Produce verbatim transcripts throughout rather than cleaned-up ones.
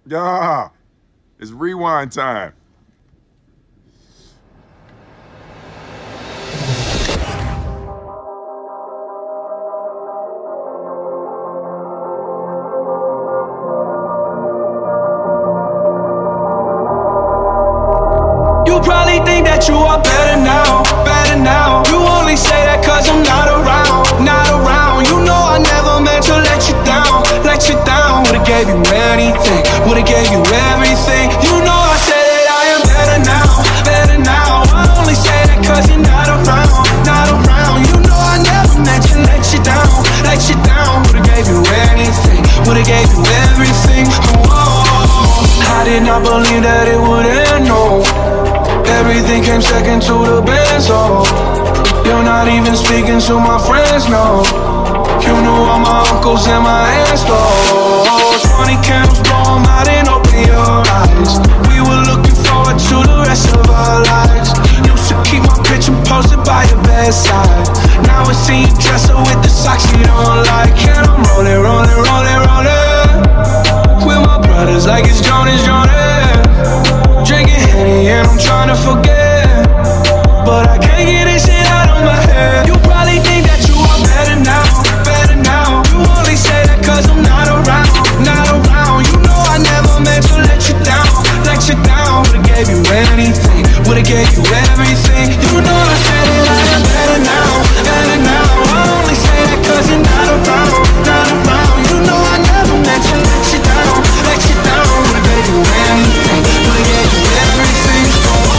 Yeah, it's rewind time. You probably think that you are better now, better now. You only say that cause I'm not around, not around. You know I never meant to let you down, let you down. Would've gave you anything, would've gave you everything. You know I said that I am better now, better now. I only say that cause you're not around, not around. You know I never meant to let you down, let you down. Would've gave you anything, would've gave you everything. Oh, I did not believe that it would end, no. Everything came second to the best, oh. You're not even speaking to my friends, no. You knew all my uncles and my aunts, though. Twenty candles, blow 'em out and open your eyes. We were looking forward to the rest of our lives. Used to keep my picture posted by your bedside. Now I see you dresser with the socks you don't like. And I'm rolling, rolling, rolling, rolling with my brothers like it's Jonas, Jonas. Drinking Henny and I'm trying to forget, but I can't get this shit out of my head. You probably think that you are better now, better now. You only say that cause I'm not around, not around. You know I never meant to let you down, let you down. Would've gave you anything, would've gave you everything. You know I said that I am better now, better now. I only say that cause you're not around, not around. You know I never meant to let you down, let you down. Would've gave you anything, would've gave you everything.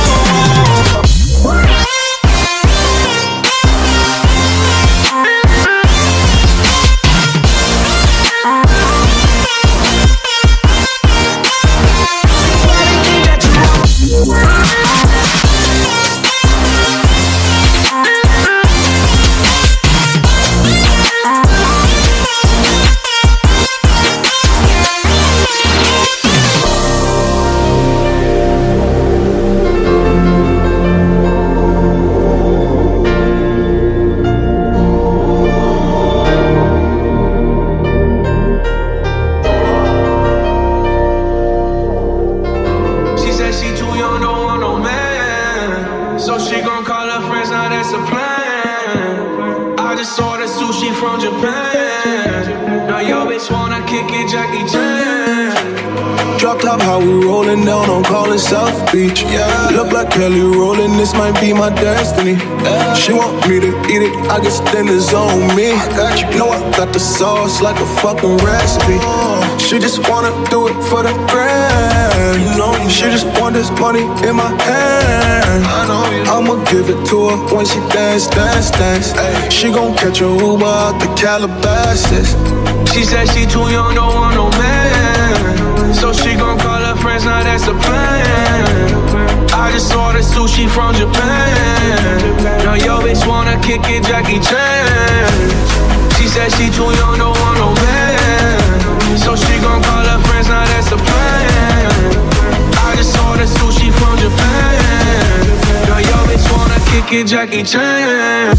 South Beach, yeah. Look like Kelly rolling, this might be my destiny. Yeah. She want me to eat it, I guess then it's on me. I got you, know I got the sauce like a fucking recipe. Oh. She just wanna do it for the grand. You know, she just want this money in my hand. I know you know. I'ma give it to her when she dance, dance, dance. Ay. She gon' catch a Uber out the Calabasas. She said she too young, don't want no man, so she gon' call her friends, now that's the plan. I just ordered sushi from Japan. Now yo bitch wanna kick it, Jackie Chan. She said she too young, don't want no man, so she gon' call her friends, now that's the plan. I just ordered sushi from Japan. Now yo bitch wanna kick it, Jackie Chan.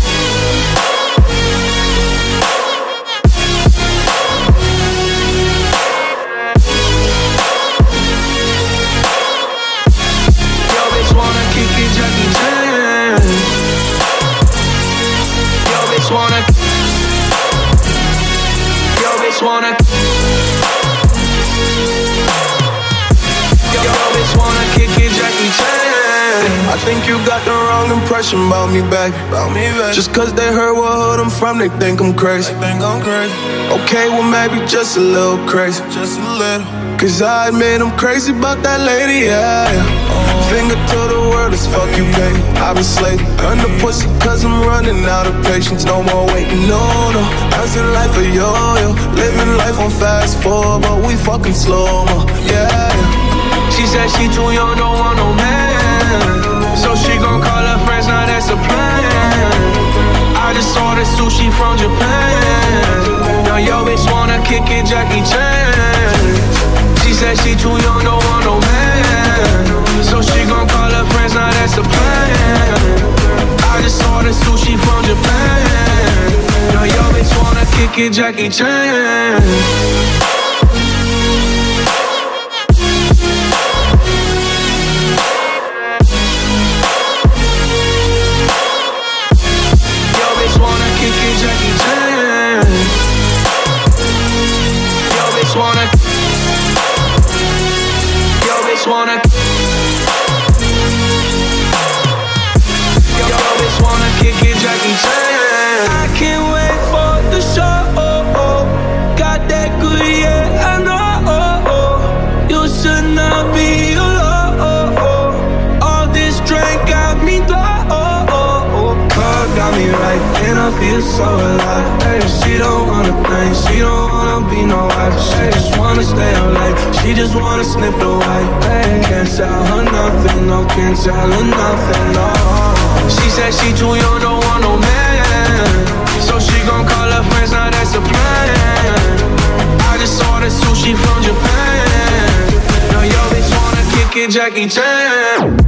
Wanna, yo bitch wanna, yo bitch wanna kick it, Jackie Chan. I think you got the wrong impression about me, baby. About me, baby. Just cause they heard what hood I'm from, they think I'm crazy. They think I'm crazy. Okay, well maybe just a little crazy, just a little. Cause I admit I'm crazy about that lady, yeah, yeah. Finger to the world as fuck you, baby. I've been slaving, earn the pussy cause I'm running out of patience. No more waiting, no, no. Dancing life a yo-yo, living life on fast forward, but we fucking slow-mo, yeah, yeah. She said she too young, don't want no man, so she gon' call her friends, now that's the plan. I just ordered sushi from Japan. Now yo bitch wanna kick it, Jackie Chan. She said she too young, don't want no man, so she gon' call her friends, now that's the plan. I just ordered sushi from Japan. Now yo bitch wanna kick it, Jackie Chan. feel so alive. Hey, she don't wanna think, she don't wanna be no wife. She just wanna stay up late, she just wanna sniff the white. Hey, can't tell her nothing, no, can't tell her nothing, no. She said she too young, don't want no man, so she gon' call her friends, now that's a plan. I just ordered sushi from Japan. Now yo bitch wanna kick it, Jackie Chan.